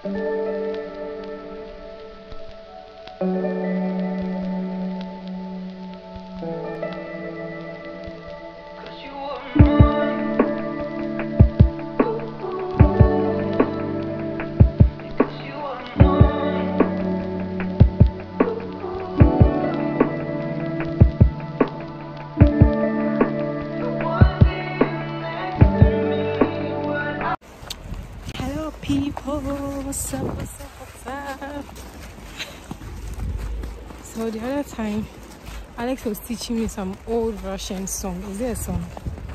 People, what's up, what's up, what's up? So the other time, Alex was teaching me some old Russian song. Is there a song?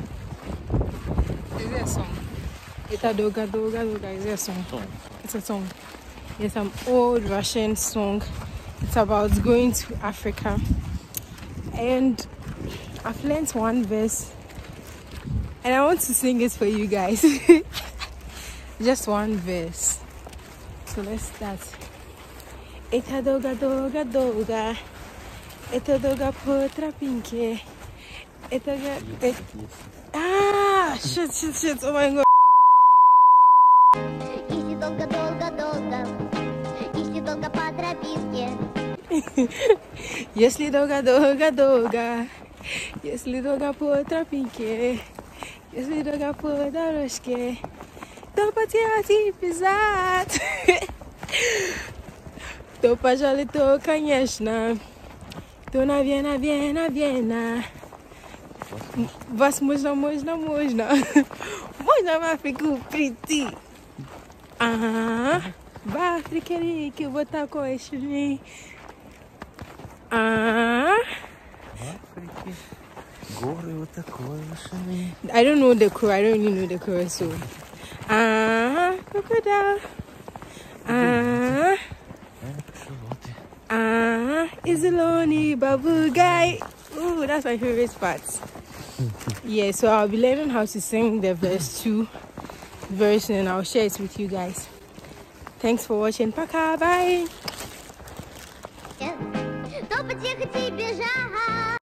Is there a song? Ita doga doga doga. Is there a song? It's a song. It's some old Russian song. It's about going to Africa. And I've learned one verse. And I want to sing it for you guys. Just one verse. So let's start. Eta doga doga doga. Eta doga potra pinke. Eta doga. Ah, shit. Oh my god. Если долго долго долго. Если долго по тропинке. Если долго долго долго. Если долго по тропинке. Если долго по дорожке. То потерять писать. То, пожалуй, то, конечно. То, наверное. Возможно. Можно в Африку прийти. В Африке вот такое шли. В Африке горы вот такое шли. I don't know the chorus. I don't really know the chorus, so. Crocodile. Is the lonely babu guy. Ooh, that's my favorite part. Yeah, so I'll be learning how to sing the verse 2 version and I'll share it with you guys. Thanks for watching. Пока, bye. То потихо тебе бежать.